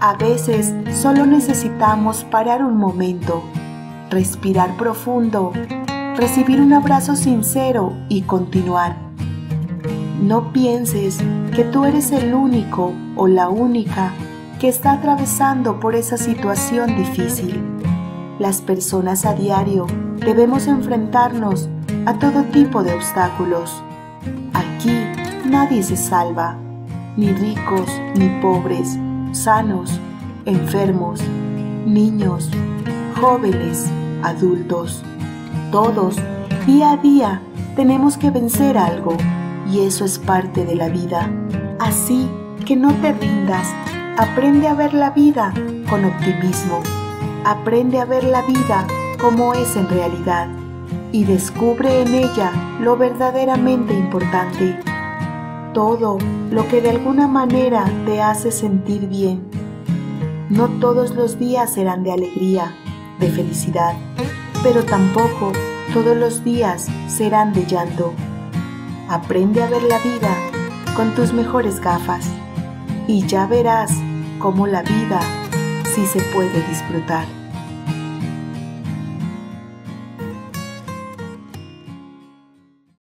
A veces solo necesitamos parar un momento, respirar profundo, recibir un abrazo sincero y continuar. No pienses que tú eres el único o la única que está atravesando por esa situación difícil. Las personas a diario debemos enfrentarnos a todo tipo de obstáculos. Aquí nadie se salva, ni ricos ni pobres, sanos, enfermos, niños, jóvenes, adultos. Todos, día a día, tenemos que vencer algo, y eso es parte de la vida. Así que no te rindas, aprende a ver la vida con optimismo, aprende a ver la vida como es en realidad, y descubre en ella lo verdaderamente importante. Todo lo que de alguna manera te hace sentir bien. No todos los días serán de alegría, de felicidad, pero tampoco todos los días serán de llanto. Aprende a ver la vida con tus mejores gafas y ya verás cómo la vida sí se puede disfrutar.